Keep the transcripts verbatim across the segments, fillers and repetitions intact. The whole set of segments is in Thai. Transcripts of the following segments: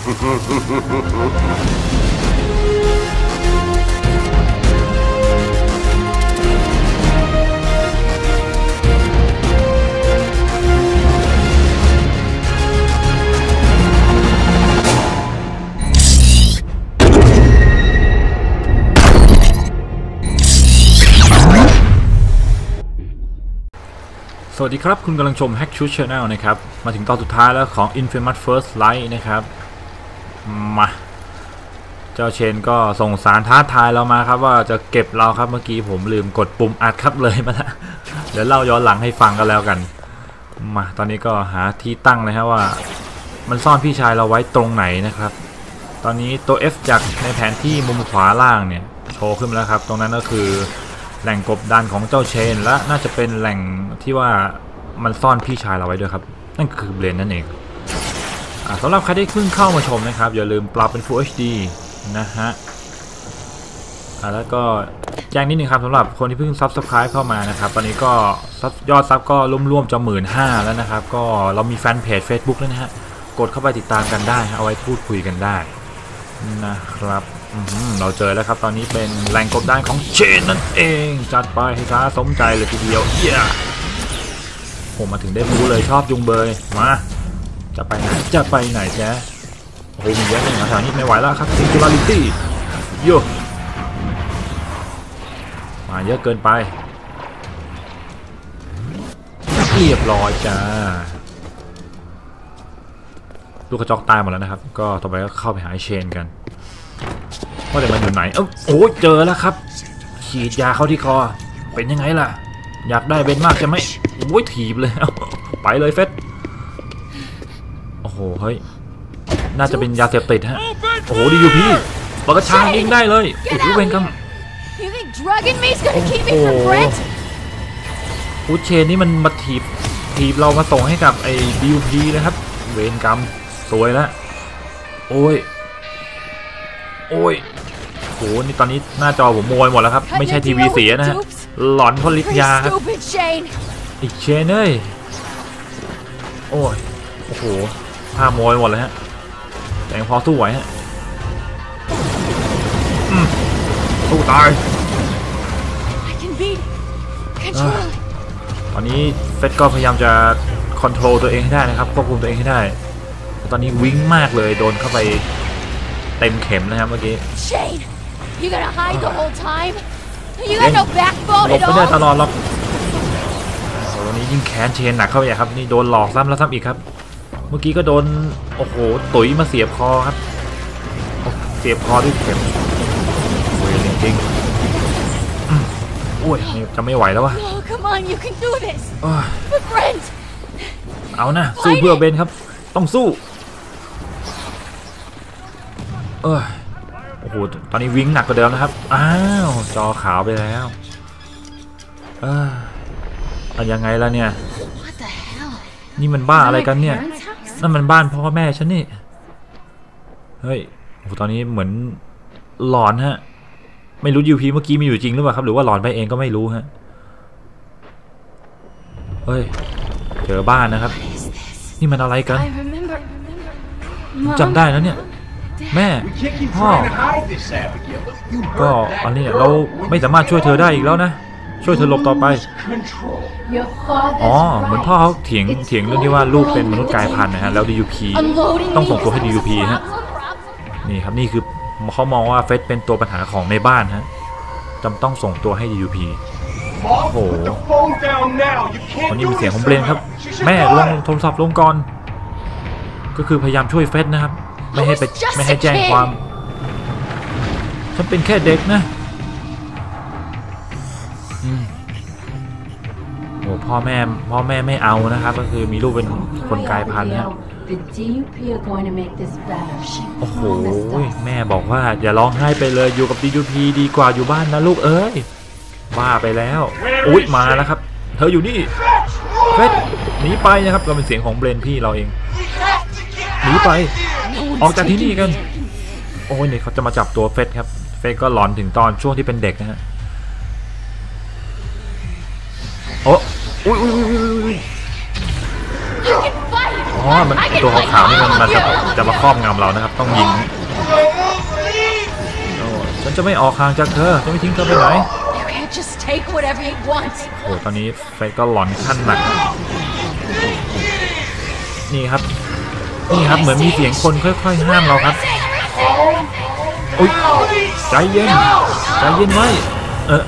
สวัสดีครับคุณกำลังชม Hack Shoot Channel นะครับมาถึงตอนสุดท้ายแล้วของ Infamous First Light นะครับมาเจ้าเชนก็ส่งสารท้าทายเรามาครับว่าจะเก็บเราครับเมื่อกี้ผมลืมกดปุ่มอัดครับเลยมาแล้วเดี๋ยวเล่าย้อนหลังให้ฟังกันแล้วกันมาตอนนี้ก็หาที่ตั้งเลยครับว่ามันซ่อนพี่ชายเราไว้ตรงไหนนะครับตอนนี้ตัว F จากในแผนที่มุมขวาล่างเนี่ยโชว์ขึ้นมาแล้วครับตรงนั้นก็คือแหล่งกบดานของเจ้าเชนและน่าจะเป็นแหล่งที่ว่ามันซ่อนพี่ชายเราไว้ด้วยครับนั่นคือเบรนนั่นเองสำหรับใครที่เพิ่งเข้ามาชมนะครับอย่าลืมปรับเป็น Full เอช ดี นะฮะแล้วก็แจ้งนิดนึงครับสำหรับคนที่เพิ่ง Subscribe เข้ามานะครับตอนนี้ก็ยอดซับก็ร่วมๆจะหมื่นห้าแล้วนะครับก็เรามีแฟนเพจ Facebook แล้วนะฮะกดเข้าไปติดตามกันได้เอาไว้พูดคุยกันได้นะครับเราเจอแล้วครับตอนนี้เป็นแหล่งกบดานของเชนนั่นเองจัดไปให้ท้าสมใจเลยทีเดียวเย้ผมมาถึงได้รู้เลยชอบยุงเบยมาจะไปไหนจะไปไหนแจ๊โอ้โหมีเยอะเลยนะทางนี้ไม่ไหวแล้วครับ Singularity โย่มาเยอะเกินไปเรียบร้อยจ้าลูกกระจอกตายหมดแล้วนะครับก็ต่อไปก็เข้าไปหาเชนกันว่าแต่มันอยู่ไหนเอ้าโอ้เจอแล้วครับฉีดยาเข้าที่คอเป็นยังไงล่ะอยากได้เบนมากใช่ไหมโอ้ยถีบเลยไปเลยเฟสโอ้โหเฮ้ยน่าจะเป็นยาเสพติดฮะโอ้โหดีอยู่พี่ปากกระชากยิงได้เลยโอ้โหเวนกัมโอ้โหผู้เชนนี่มันมาถีบถีบเรามาส่งให้กับไอ้ดียูพีนะครับเวนกัมสวยแล้วโอ้ยโอ้ยโหนี่ตอนนี้หน้าจอผมโมยหมดแล้วครับไม่ใช่ทีวีเสียนะฮะหลอนเพราะฤทธิ์ยาครับอีกเชนเอ้ยโอ้ยโอ้โหผ้าโมยหมดเลยฮะแต่ยังพอสู้ไหวฮะสู้ตายตอนนี้เฟสก็พยายามจะคอนโทรลตัวเองให้ได้นะครับควบคุมตัวเองให้ได้ตอนนี้วิ่งมากเลยโดนเข้าไปเต็มเข็มนะครับเมื่อกี้หลบไม่ได้ตลอดหรอกวันนี้ยิ่งแค้นเชนหนักเข้าไปครับนี่โดนหลอกซ้ำแล้วซ้ำอีกครับเมื่อกี้ก็โดนโอ้โหตุ๋ยมาเสียบคอครับเสียบคอด้วยเข็มโอ้ยจริงๆโอ้ยจะไม่ไหวแล้ววะเอานะสู้เพื่อเบนครับต้องสู้เออโอ้โหตอนนี้วิ่งหนักกว่าเดิมนะครับอ้าวจอขาวไปแล้วเออเอายังไงล่ะเนี่ยนี่มันบ้าอะไรกันเนี่ยนั่นมันบ้านพ่อแม่ฉันนี่เฮ้ยโอ้โหตอนนี้เหมือนหลอนฮะไม่รู้ยูพีเมื่อกี้มีอยู่จริงหรือเปล่าครับหรือว่าหลอนไปเองก็ไม่รู้ฮะเฮ้ยเจอบ้านนะครับนี่มันอะไรกันจำได้แล้วเนี่ยแม่พ่อก็อันนี้เราไม่สามารถช่วยเธอได้อีกแล้วนะช่วยเธอหลบต่อไปอ๋อเหมือนพ่อเขาเถียงเถียงเรื่องที่ว่าลูกเป็นมนุษย์กายพันธุ์นะฮะแล้ว ดี ยู พี ต้องส่งตัวให้ ดี ยู พี ฮะนี่ครับนี่คือเขามองว่าเฟสเป็นตัวปัญหาของในบ้านฮะจำต้องส่งตัวให้ ดี ยู พี โอ้โหวันนี้มีเสียงของเบรนครับแม่ลงโทรศัพท์ลงก่อนก็คือพยายามช่วยเฟสนะครับไม่ให้ไปไม่ให้แจ้งความฉันเป็นแค่เด็กนะอืมโอ้พ่อแม่พ่อแม่ไม่เอานะครับก็คือมีลูกเป็นคนกลายพันธุ์นะโอ้โหแม่บอกว่าอย่าร้องไห้ไปเลยอยู่กับ ดี ยู พี ดีกว่าอยู่บ้านนะลูกเอ้ยบ้าไปแล้วอุ๊ยมาแล้วครับเธออยู่นี่เฟสหนีไปนะครับก็เป็นเสียงของเบรนพี่เราเองหนีไปออกจากที่นี่กันโอ้ยเนี่ยเขาจะมาจับตัวเฟสครับเฟสก็หลอนถึงตอนช่วงที่เป็นเด็กนะฮะโอ้อุ้ยอุ้ยอุ้ยอุ้ยอ๋อมันตัวขาวๆนี่มันมันจะจะมาครอบงำเรานะครับต้องยิงโอ้ฉันจะไม่ออกห่างจากเธอจะไม่ทิ้งเธอไปไหนโอ้ตอนนี้เฟสก็หลอนขั้นหนักนี่ครับนี่ครับเหมือนมีเสียงคนค่อยๆห้ามเราครับอุ๊ยใจเย็นใจเย็นไว้เออ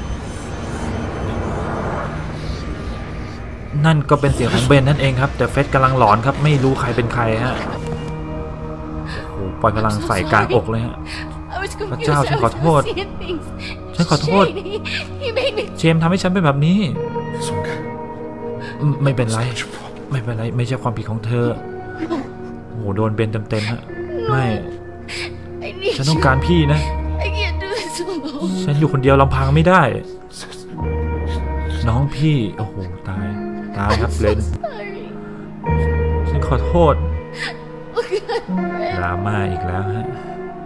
นั่นก็เป็นเสียงของเบนนั่นเองครับแต่เฟสกำลังหลอนครับไม่รู้ใครเป็นใครฮะโอ้ปล่อยพลังใส่กลางอกเลยฮะพระเจ้าฉันขอโทษฉันขอโทษเชมทำให้ฉันเป็นแบบนี้ไม่เป็นไรไม่เป็นไรไม่ใช่ความผิดของเธอโอ้โดนเบนเต็มๆฮะไม่ฉันต้องการพี่นะฉันอยู่คนเดียวลำพังไม่ได้น้องพี่โอ้โหตายตายครับเลนฉันขอโทษดราม่าอีกแล้วฮะ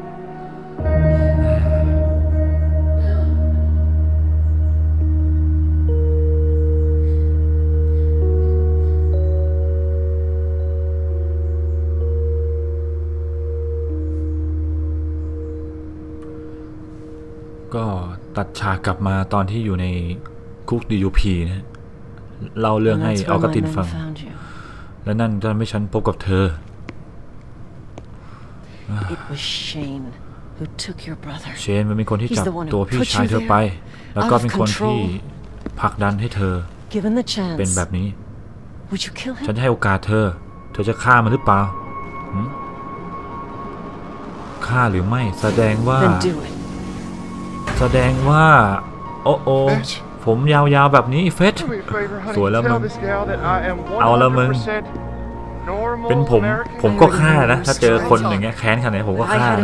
ก็ตัดฉากกลับมาตอนที่อยู่ในคุก ดี ยู พี นะเล่าเรื่องให้ออกาตินฟังและนั่นจะทำให้ฉันพบกับเธอเชนมันเป็นคนที่จับตัวพี่ชายเธอไปแล้วก็เป็นคนที่ผลักดันให้เธอเป็นแบบนี้ฉันจะให้โอกาสเธอเธอจะฆ่ามันหรือเปล่าฆ่าหรือไม่แสดงว่าแสดงว่าโอ้โอผมยาวๆแบบนี้เฟสสวยแล้วมึงเอาแล้วมึงเป็นผมผมก็ฆ่านะถ้าเจอคนอย่างเงี้ยแค้นขนาดไหนผมก็ฆ่านะ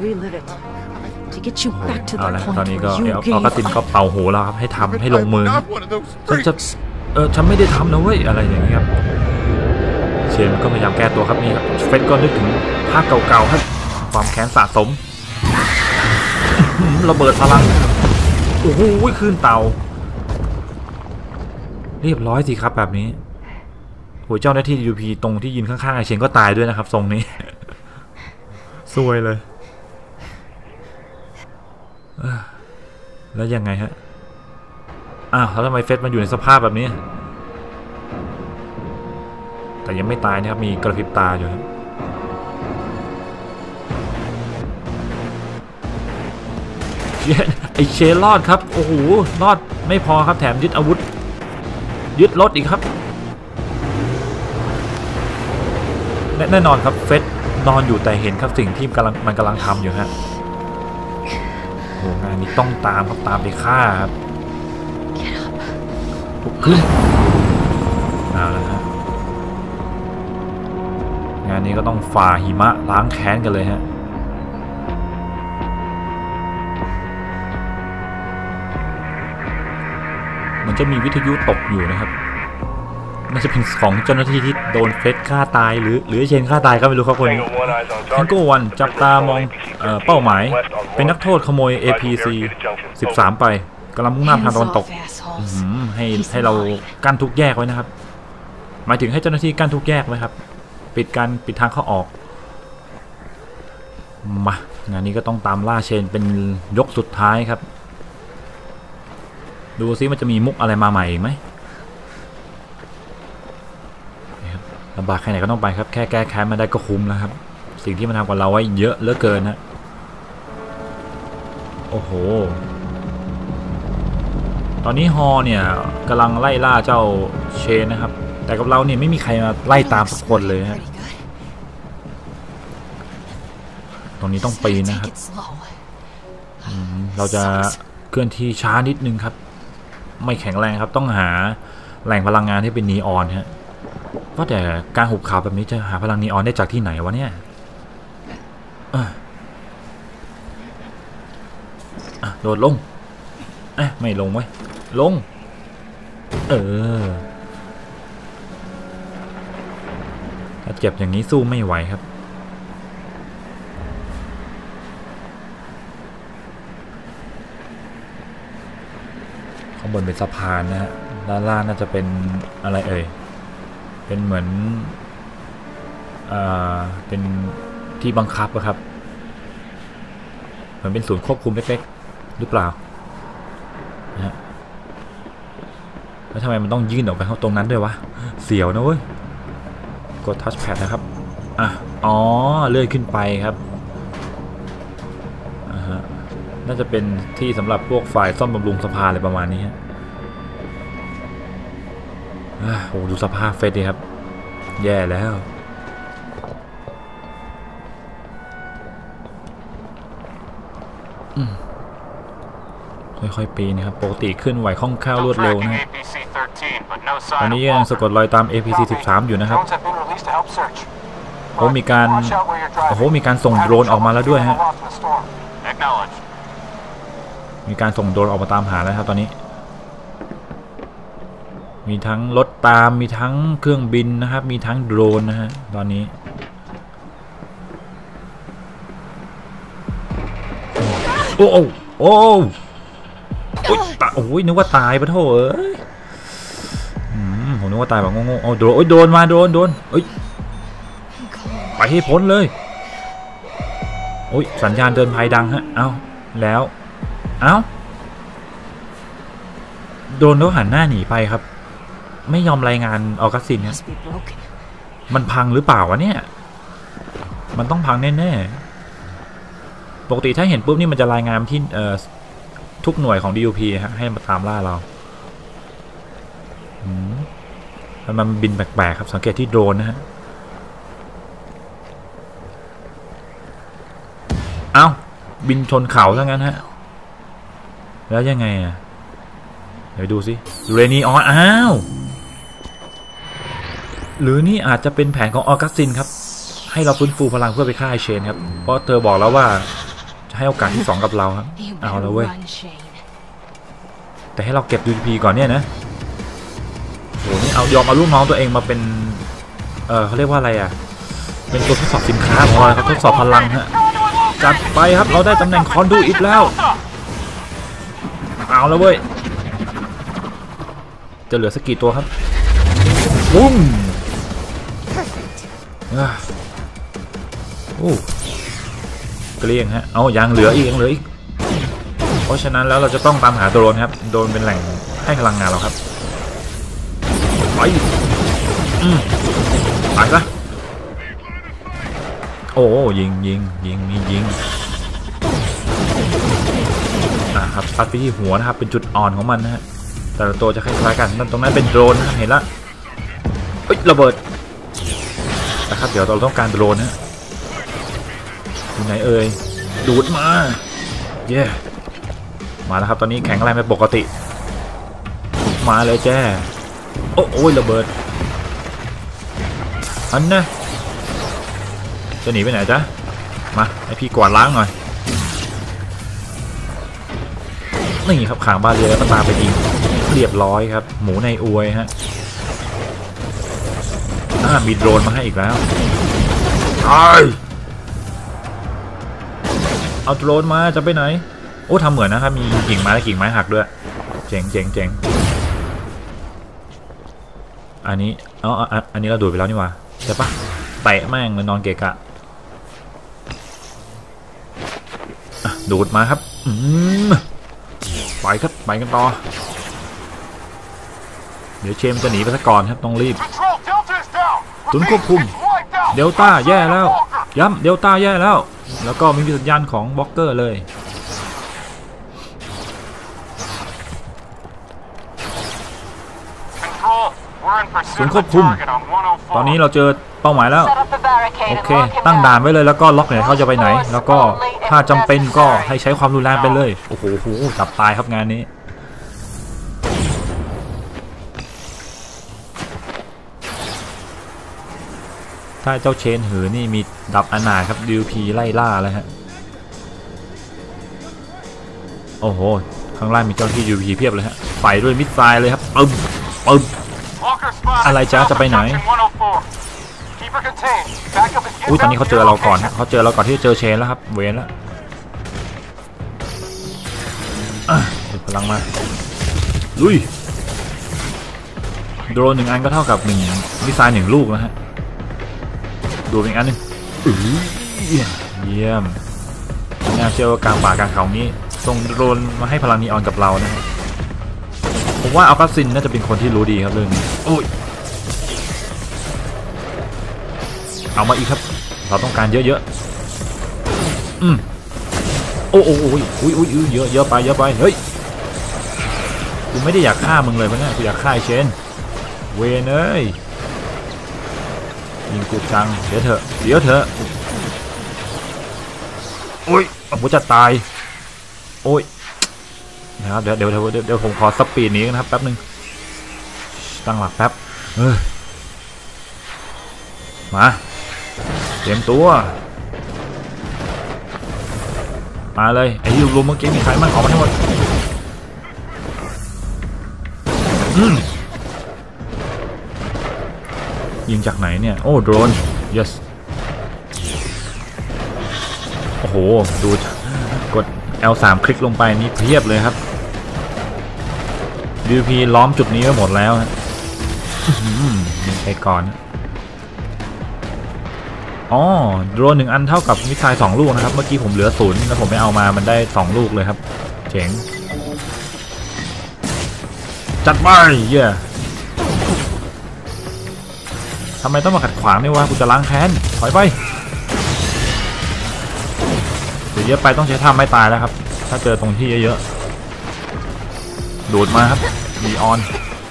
เอาละตอนนี้ก็เอากระตินก็เป่าหูแล้วครับให้ทำให้ลงมือฉันจะเออฉันไม่ได้ทำนะเว้ยอะไรอย่างเงี้ยครับเชนก็พยายามแก้ตัวครับนี่ครับเฟสก็นึกถึงภาพเก่าๆครับความแค้นสะสมระเบิดพลังโอ้โหขึ้นเตาเรียบร้อยสิครับแบบนี้โหเจ้าหน้าที่ ดี ยู พี ตรงที่ยืนข้างๆไอเชนก็ตายด้วยนะครับทรงนี้ซวยเลยแล้วยังไงฮะอ้าวแล้วทำไมเฟสมันอยู่ในสภาพแบบนี้แต่ยังไม่ตายนะครับมีกระพริบตาอยู่ครับไอเชนรอดครับโอ้โหรอดไม่พอครับแถมยึดอาวุธยึดรถอีกครับแน่นอนครับเฟสนอนอยู่แต่เห็นครับสิ่งที่กำลังมันกำลังทำอยู่ฮะโอ้งานนี้ต้องตามครับตามไปฆ่าครับลุกขึ้นเอาละฮะงานนี้ก็ต้องฝ่าหิมะล้างแค้นกันเลยฮะมันจะมีวิทยุตกอยู่นะครับน่าจะเป็นของเจ้าหน้าที่ที่โดนเฟสฆ่าตายหรือหรือเชนฆ่าตายก็ไม่รู้ครับคนนี้แทงโก้วันจับตามองเอ่อเป้าหมายเป็นนักโทษขโมย เอ พี ซี สิบสามไปกำลังมุ่งหน้าทางตะวันตกให้ให้เรากั้นทุกแยกไว้นะครับหมายถึงให้เจ้าหน้าที่กั้นทุกแยกไว้ครับปิดการปิดทางเข้าออกมางานนี้ก็ต้องตามล่าเชนเป็นยกสุดท้ายครับดูซิมันจะมีมุกอะไรมาใหม่ไหมลำบากแค่ไหนก็ต้องไปครับแค่แก้แค้นมาได้ก็คุ้มแล้วครับสิ่งที่มันทำกับเราไว้เยอะเหลือเกินนะโอ้โหตอนนี้ฮอเนี่ยกำลังไล่ล่าเจ้าเชนนะครับแต่กับเราเนี่ยไม่มีใครมาไล่ตามสักคนเลยฮะตรงนี้ต้องปีนนะครับเราจะเคลื่อนที่ช้านิดนึงครับไม่แข็งแรงครับต้องหาแหล่งพลังงานที่เป็นนีออนฮะว่าแต่การหุบเขาแบบนี้จะหาพลังนีออนได้จากที่ไหนวะเนี่ยโดดลงเอ๊ะไม่ลงไว้ลงเออถ้าเจ็บอย่างนี้สู้ไม่ไหวครับข้างบนเป็นสะพานนะฮะด้านล่างน่าจะเป็นอะไรเอ่ยเป็นเหมือนอ่อเป็นที่บังคับนะครับเหมือนเป็นศูนย์ควบคุมเล็กๆหรือเปล่านะฮะแล้วทำไมมันต้องยื่นออกไปข้างตรงนั้นด้วยวะเสียวนะเว้ยกดทัชแพดนะครับอ่ะอ๋อเลื่อนขึ้นไปครับอ่าฮะน่าจะเป็นที่สำหรับพวกฝ่ายซ่อมบำรุงสะพานอะไรประมาณนี้ฮะโอ้ดูสภาพเฟสดีครับแย่แล้วค่อยๆปีนะครับปกติขึ้นไหวคล่องแคล่วรวดเร็วนะตอนนี้ยังสะกดรอยตาม เอ พี ซี สิบสาม อยู่นะครับโอ้มีการโอ้โหมีการส่งโดรนออกมาแล้วด้วยฮะมีการส่งโดรนออกมาตามหาแล้วครับตอนนี้มีทั้งรถตามมีทั้งเครื่องบินนะครับมีทั้งโดรนนะฮะตอนนี้โอ้โอ้โอ้โอ้ยตาโอ้ยนึกว่าตายปะโถเอ้ยผมนึกว่าตายแบบงงๆโอ้โดนโอ้ยโดนมาโดนโดนเอ้ยไปให้พ้นเลยโอ้ยสัญญาณเดินภัยดังฮะเอ้าแล้วเอ้าโดนแล้วหันหน้าหนีไปครับไม่ยอมรายงานออกัสซินเนี่ยมันพังหรือเปล่าวะเนี่ยมันต้องพังแน่ๆปกติถ้าเห็นปุ๊บนี่มันจะรายงานที่เอ่อทุกหน่วยของ ดี ยู พี ฮะให้มาตามล่าเรามันบินแปลกๆครับสังเกตที่โดรนนะฮะเอ้าบินชนเขาซะงั้นฮะแล้วยังไงอ่ะเดี๋ยวดูสิยูเรนีออนอ้าวหรือนี่อาจจะเป็นแผนของออกัสซินครับให้เราฟื้นฟูพลังเพื่อไปฆ่าไอเชนครับเพราะเธอบอกแล้วว่าจะให้โอกาสที่สองกับเราครับเอาแล้วเว้ยแต่ให้เราเก็บ ดี ยู พี ก่อนเนี่ยนะโหนี่เอายอมเอาลูกน้องตัวเองมาเป็นเออเขาเรียกว่าอะไรอ่ะเป็นตัวทดสอบสินค้าของเราครับทดสอบพลังฮะจัดไปครับเราได้ตำแหน่งคอนดูอิทแล้วเอาแล้วเว้ยจะเหลือสักกี่ตัวครับปุ้มโอ้เกลี้ยงฮะเอายังเหลืออีกยังเหลืออีกเพราะฉะนั้นแล้วเราจะต้องตามหาโดรนครับโดรนเป็นแหล่งให้พลังงานเราครับไปอืมไปซะโอ้ยิงยิงยิงมียิงอ่ะครับซัดไปที่หัวนะครับเป็นจุดอ่อนของมันนะฮะแต่ละตัวจะคล้ายๆกันนั่นตรงนั้นเป็นโดรนนะเห็นละเอ้ยระเบิดนะครับเดี๋ยวเราต้องการโดรนนะอยู่ไหนเอ่ยดูดมาเย้ yeah. มาแล้วครับตอนนี้แข็งแรงเป็นปกติมาเลยแจ้โอ้โอ้ยระเบิดอันนะจะหนีไปไหนจ๊ะมาให้พี่กวาดล้างหน่อยนี่ครับขางบ้านเรือแล้วก็ตามไปยิงเรียบร้อยครับหมูในอวยฮะอ่ามีโดรนมาให้อีกแล้วเอาโดรนมาจะไปไหนโอ้ทำเหมือนนะครับมีกิ่งไม้และกิ่งไม้หักด้วยเจ๋งเจ๋งเจ๋งอันนี้อ๋ออันนี้เราดูดไปแล้วนี่หว่าใช่ปะเตะแม่งเลยนอนเกะกะดูดมาครับอืมไปครับไปกันต่อเดี๋ยวเชมจะหนีไปซะก่อนครับต้องรีบศูนย์ควบคุมเดลต้าแย่แล้วย้ำเดลต้าแย่แล้วแล้วก็มีสัญญาณของบล็อกเกอร์เลยศูนย์ควบคุมตอนนี้เราเจอเป้าหมายแล้วโอเคตั้งด่านไว้เลยแล้วก็ล็อกเนี่ยเขาจะไปไหนแล้วก็ถ้าจำเป็นก็ให้ใช้ความรุนแรงไปเลยโอ้โหจับตายครับงานนี้ถ้าเจ้าเชนหือนี่มีดับอนาถครับ ดี ยู พี ไล่ล่าแล้วฮะโอ้โหข้างล่างมีเจ้าที่ ดี ยู พี เพียบเลยฮะไปด้วยมิสไซล์เลยครับปึ้มปึ้มอะไรจ้าจะไปไหนอุ้ยตอนนี้เขาเจอเราก่อนฮะเขาเจอเราก่อนที่จะเจอเชนแล้วครับเวนแล้วดึงพลังมาลุยโดรนหนึ่งอันก็เท่ากับหนึ่งมิสไซล์หนึ่งลูกนะฮะดูอีกอันหนึ่งเยี่ยมน่าเชื่อว่ากลางป่ากลางเขานี้ส่งโดรนมาให้พลังนีออนกับเรานะผมว่าอัลคาซินน่าจะเป็นคนที่รู้ดีครับเรื่องนี้โอ้ยเอามาอีกครับเราต้องการเยอะๆอืมโอ้โอ้โอ้ยอุ้ยอุ้ยเยอะเยอะไปเยอะไปเฮ้ยกูไม่ได้อยากฆ่ามึงเลยมั้งเนี่ยกูอยากฆ่าเชนเวนเอ้ยยิงกูจังเดี๋ยวเถอะเดี๋ยวเถอะโอ้ยผมจะตายโอ้ยนะครับเดี๋ยวเดี๋ยวเดี๋ยวเดี๋ยวผมขอสปีดนี้นะครับแป๊บนึงตั้งหลักแป๊บเออมาเตรียมตัวมาเลยไอ้ยูรูเมื่อกี้มีใครมั่งออกมาทั้งหมดอืมยิงจากไหนเนี่ยโอ้โดรน yes โอ้โหดูกด แอล สาม คลิกลงไปนี่เพียบเลยครับ ดี พี ล้อมจุดนี้ไว้หมดแล้วฮะยิงไปก่อนอ๋อโดรนหนึ่งอันเท่ากับมิสไซล์สองลูกนะครับเมื่อกี้ผมเหลือศูนย์แล้วผมไม่เอามามันได้สองลูกเลยครับเจ๋งจัดไปเย่ทำไมต้องมาขัดขวางนี่วะกูจะล้างแค้นถอยไปเดี๋ยวเยอะไปต้องใช้ท่าไม่ตายแล้วครับถ้าเจอตรงที่เยอะๆดูดมาครับดีออน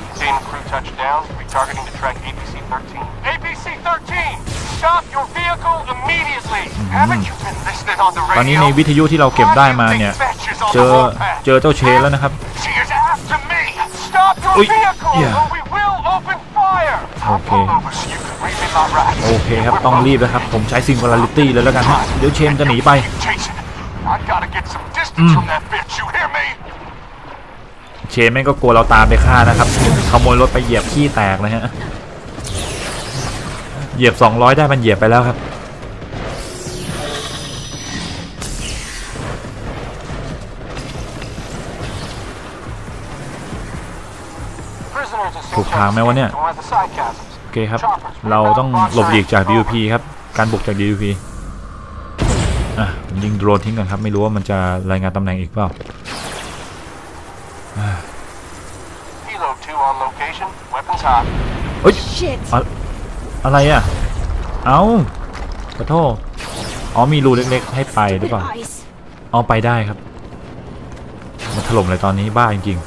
ตอนนี้ในวิทยุที่เราเก็บได้มาเนี่ยเจอเจอเจ้าเชนแล้วนะครับอุ้ยโอเคโอเคครับต้องรีบแล้วครับผมใช้ซิงคูลาริตี้เลยแล้วกันฮะเดี๋ยวเชนจะหนีไปเชนแม่งก็กลัวเราตามไปฆ่านะครับขโมยรถไปเหยียบขี้แตกเลยฮะเหยียบสองร้อยได้มันเหยียบไปแล้วครับถูกทางไหมวะเนี่ยโอเคครับเราต้องหลบหลีกจาก ดี ยู พี ครับการบุกจาก ดี ยู พี อ่ะผมยิงโดรนทิ้งกันครับไม่รู้ว่ามันจะรายงานตำแหน่งอีกเปล่าเฮ้ยอะไรอ่ะเอ้าขอโทษอ๋อมีรูเล็กๆให้ไปหรือเปล่าเอาไปได้ครับมาถล่มเลยตอนนี้บ้าจริง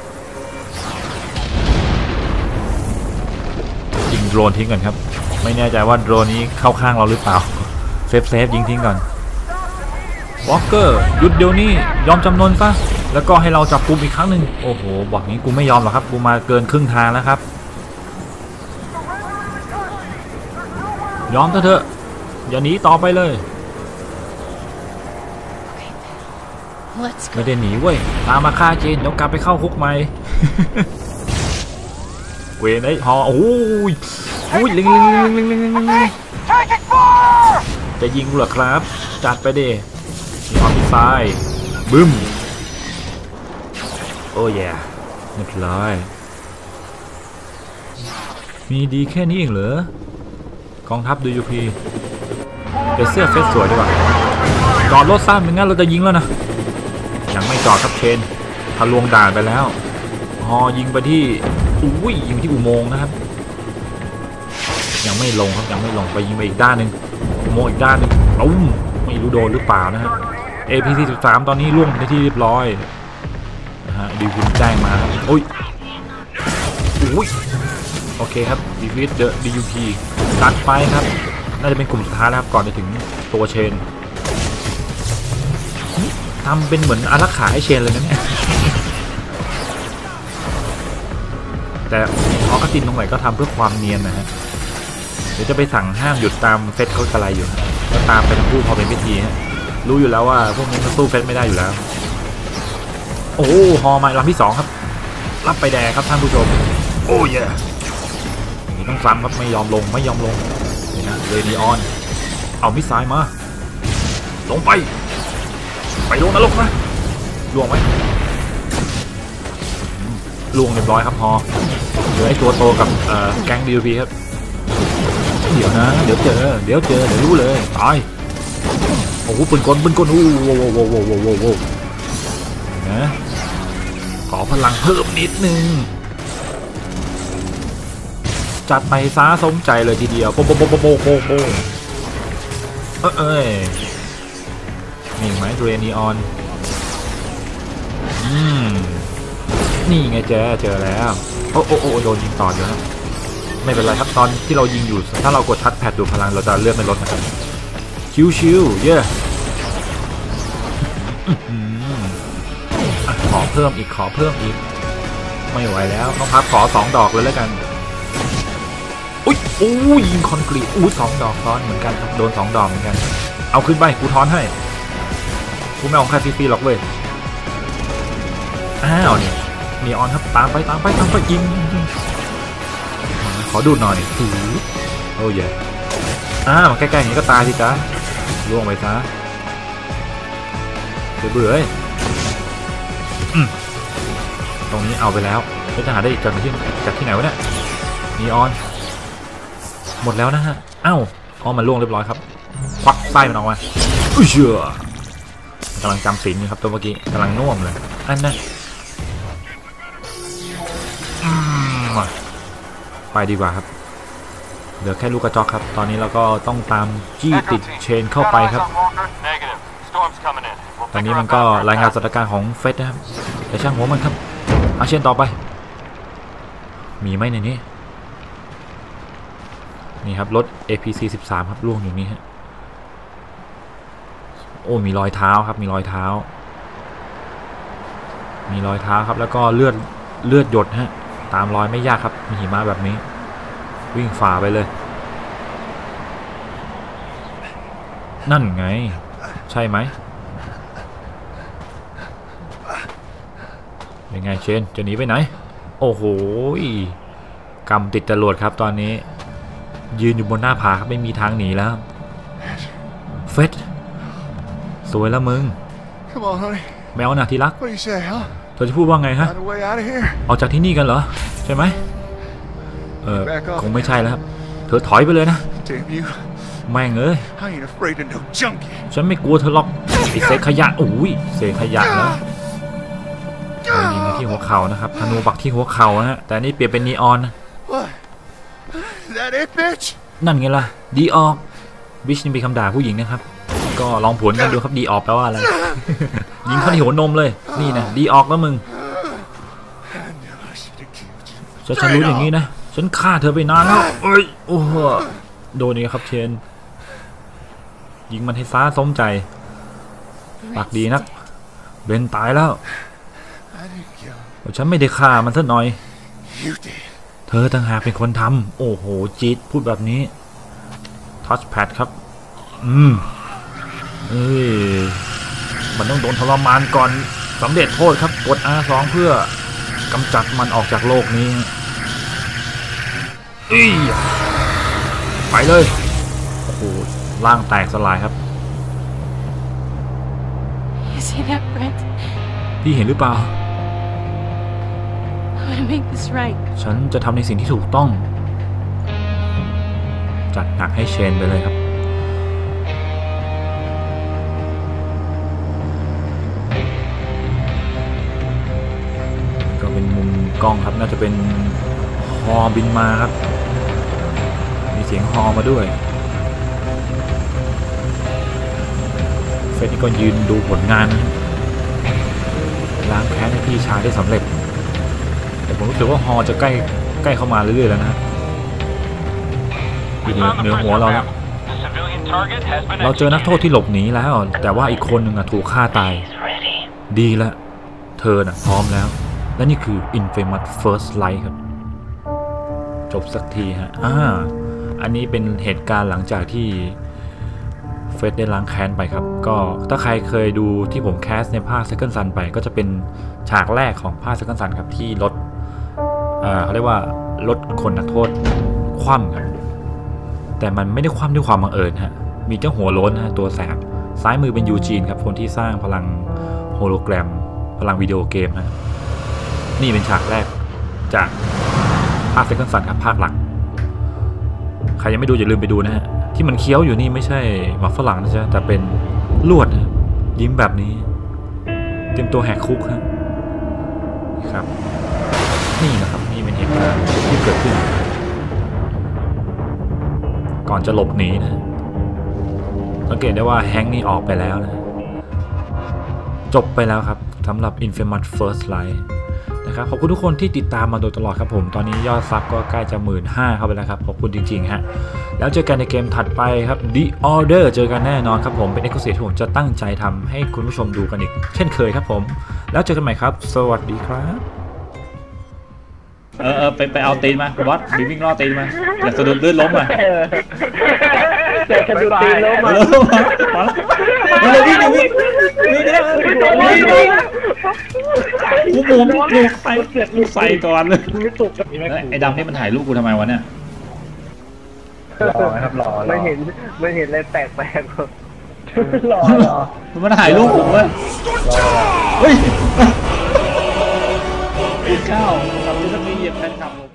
ๆยิงโดรนทิ้งก่อนครับไม่แน่ใจว่าโดรนนี้เข้าข้างเราหรือเปล่าเซฟเซฟยิงทิ้งก่อนวอล์กเกอร์หยุดเดี๋ยวนี้ยอมจำนนซะแล้วก็ให้เราจับกุมอีกครั้งหนึ่งโอ้โหบอกงี้กูไม่ยอมหรอกครับกูมาเกินครึ่งทางแล้วครับยอมเถอะอย่าหนีต่อไปเลยไม่ได้หนีเว้ยตามมาฆ่าเจนเดี๋ยวกลับไปเข้าคุกใหม่เวรไอ้ฮอโอ้ยโอ้ยเล็งเล็งเล็งเล็งเล็งเล็งเล็งจะยิงเหรอครับจัดไปดิมีออฟฟิศไซด์บึ้มโอ้ยเรียบร้อยมีดีแค่นี้เองเหรอกองทัพ ดี ยู พี เดี๋ยวเสื้อเฟสสวยดีกว่าจอดรถซ้ำไม่งั้นเราจะยิงแล้วนะยังไม่จอดครับเชนทะลวงด่านไปแล้วฮอยิงไปที่อุ้ยยิงที่อุโมงค์นะครับยังไม่ลงครับยังไม่ลงไปยิงไปอีกด้านหนึ่งอุโมงค์อีกด้านหนึ่งตุ้มไม่รู้โดนหรือเปล่านะฮะ เอ พี ซี สิบสาม ตอนนี้ล่วงไปที่เรียบร้อยนะฮะดีวินแจ้งมาอุ้ยอุ้ยโอเคครับดีฟิตเดอะ ดี ยู พี ตัดไปครับน่าจะเป็นกลุ่มสุดท้ายแล้วครับก่อนจะถึงตัวเชนทำเป็นเหมือนอารักขาให้เชนเลยนะเนี่ยแต่ออกตินตรงไหนก็ทำเพื่อความเนียนนะฮะเดี๋ยวจะไปสั่งห้ามหยุดตามเฟสเขากระไรอยู่ก็ตามไปทั้งคู่พอเป็นพิธีฮะรู้อยู่แล้วว่าพวกนี้มันสู้เฟสไม่ได้อยู่แล้วโอ้ฮอมาลำที่สองครับรับไปแดงครับท่านผู้ชมโอ้ยนี่ต้องซ้ำครับไม่ยอมลงไม่ยอมลงนี่นะเรดิออนเอามิสไซล์มาลงไปไปลงนรกนะล่วงไหมล่วงเรียบร้อยครับฮอเหลือไอ้ตัวโตกับแก๊ง ดี ยู พี ครับเดี๋ยวนะเดี๋ยวเจอเดี๋ยวเจอเดี๋ยวรู้เลยตายโอ้โหปืนกลปืนกลโอ้โหโว้โว้โว้โว้โว้นะขอพลังเพิ่มนิดนึงจัดไปซะสมใจเลยทีเดียวโปโปโปโปโปโปโปเอ้ยเอ้ยมีไหมเรนีออนอืมนี่ไงเจอเจอแล้วโอ้โอ้โอ้โดนยิงต่ออยู่นะไม่เป็นไรครับตอนที่เรายิงอยู่ถ้าเรากดทัชแพดดูพลังเราจะเลื่อนไม่ลดนะครับชิวๆเย่ขอเพิ่มอีกขอเพิ่มอีกไม่ไหวแล้วน้องพับขอสองดอกเลยแล้วกันอุ้ยโอ้ยยิงคอนกรีตอู้สองดอกซ้อนเหมือนกันครับโดนสองดอกเหมือนกันเอาขึ้นไปกูทอนให้กูไม่เอาแค่ฟรีๆหรอกเว้ยอ้าวเนี่ยนีออนครับตามไปตามไปตามไปยิงขอดูหน่อยโอ้ยอ้าวใกล้ๆอย่างนี้ก็ตายสิจ้าล่วงไปซะเบื่อเลยตรงนี้เอาไปแล้วจะหาได้อีกจากที่จากที่ไหนวะเนี่ยนีออนหมดแล้วนะฮะอ้าวอ๋อมันล่วงเรียบร้อยครับควักไส้มันออกมาอุ้ยเชื่อกำลังจำศีลอยู่ครับตัวเมื่อกี้กำลังน่วมเลยอันนั้นไปดีกว่าครับเหลือแค่ลูกกระจอกครับตอนนี้เราก็ต้องตามจี้ติดเชนเข้าไปครับตอนนี้มันก็รายงานสถานการณ์ของเฟสนะครับแต่ช่างหัวมันครับอาเชนต่อไปมีไหมในนี้นี่ครับรถ เอ พี ซี สิบสามครับล่วงอยู่นี่ฮะโอ้มีรอยเท้าครับมีรอยเท้ามีรอยเท้าครับแล้วก็เลือดเลือดหยดฮะตามรอยไม่ยากครับมีหิมะแบบนี้วิ่งฝ่าไปเลยนั่นไงใช่ไหมยังไงเชนจะหนีไปไหนโอ้โหกำติดจรวดครับตอนนี้ยืนอยู่บนหน้าผาครับไม่มีทางหนีแล้วเฟสสวยแล้วมึงแมวนะที่รักเธอจะพูดว่าไงฮะออกจากที่นี่กันเหรอใช่ไหมเออคงไม่ใช่แล้วครับเธอถอยไปเลยนะแม่งเอ้ยฉันไม่กลัวเธอหรอกไอ้เศษขยะโอ้ยเศษขยะแล้วยิงมาที่หัวเข่านะครับธนูปักที่หัวเข่านะฮะแต่นี่เปลี่ยนเป็นนีออนนั่นไงล่ะดีออกบิชนี่เป็นคำด่าผู้หญิงนะครับก็ลองผวนกันดูครับดีออกแปลว่าอะไรยิงเข้าที่หัวนมเลยนี่นะดีออกแล้วมึงฉันฉันรู้อย่างนี้นะฉันฆ่าเธอไปนานแล้วเอ้ยโอ้โหโดนนี่ครับเชนยิงมันให้ฟ้าสมใจปากดีนักเบนตายแล้วฉันไม่ได้ฆ่ามันซะหน่อยเธอต่างหากเป็นคนทำโอ้โหจี๊ดพูดแบบนี้ทัชแพดครับอืมเอ้ยมันต้องโดนทรมานก่อนสำเร็จโทษครับกด อาร์ สอง เพื่อกำจัดมันออกจากโลกนี้ไปเลยโอ้โหร่างแตกสลายครับพี่เห็นหรือเปล่าฉันจะทำในสิ่งที่ถูกต้องจัดหนักให้เชนไปเลยครับก็เป็นมุมกล้องครับน่าจะเป็นฮอบินมาครับมีเสียงฮอมาด้วยเฟสนี่ก็ยืนดูผลงานล้างแค้นให้พี่ชายได้สำเร็จแต่ผมรู้สึกว่าฮอจะใกล้ใกล้เข้ามาเรื่อยๆแล้วนะเหนือเหนือหัวเราแล้วเราเจอนักโทษที่หลบหนีแล้วแต่ว่าอีกคนหนึ่งถูกฆ่าตายดีแล้วเธอน่ะพร้อมแล้วและนี่คือ Infamous First Light ครับจบสักทีฮะอ่าอันนี้เป็นเหตุการณ์หลังจากที่เฟสได้ล้างแค้นไปครับก็ถ้าใครเคยดูที่ผมแคสในภาค Second Son ไปก็จะเป็นฉากแรกของภาค Second Son ครับที่รถอ่าเขาเรียกว่ารถคนนักโทษคว่ำครับแต่มันไม่ได้คว่ำด้วยความบังเอิญฮะมีเจ้าหัวโล้นฮะตัวแสบซ้ายมือเป็นยูจีนครับคนที่สร้างพลังโฮโลแกรมพลังวิดีโอเกมฮะนี่เป็นฉากแรกจากภาค Second Son ครับภาคหลักใครรยังไม่ดูอย่าลืมไปดูนะฮะที่มันเคี้ยวอยู่นี่ไม่ใช่หมาฝรั่งนะจ๊ะแต่เป็นลวดนะยิ้มแบบนี้เตรียมตัวแหกคุกครับครับนี่นะครับนี่เป็นเหตุการณ์ที่เกิดขึ้นก่อนจะหลบหนีนะสังเกตได้ว่าแฮงค์นี่ออกไปแล้วนะจบไปแล้วครับสำหรับ Infamous First Light นะครับขอบคุณทุกคนที่ติดตามมาโดยตลอดครับผมตอนนี้ยอดซับก็ใกล้จะหมื่นห้าเข้าไปแล้วครับขอบคุณจริงๆฮะแล้วเจอกันในเกมถัดไปครับ The Order เจอกันแน่นอนครับผมเป็น Exclusive ที่ผมจะตั้งใจทำให้คุณผู้ชมดูกันอีกเช่นเคยครับผมแล้วเจอกันใหม่ครับสวัสดีครับเออเออไปไปเอาตีนมาวัดบิวิ่งล่อตีนมาอย่าสะดุดลื่นล้มมาเดี๋ยวสะดุดตีนล้มมาเร็ววิ่งวิ่งวิ่งเนี่ยกูหมุนกูใส่กูใส่ก่อนเลยไอ้ดำนี่มันถ่ายรูปกูทำไมวะเนี่ยรอครับรอไม่เห็นไม่เห็นอะไรแปลกแปลกรอรอมันถ่ายรูปผมเว้ยเฮ้ยข้าวทำที่ต้องมีเหยียบแฟนคลับ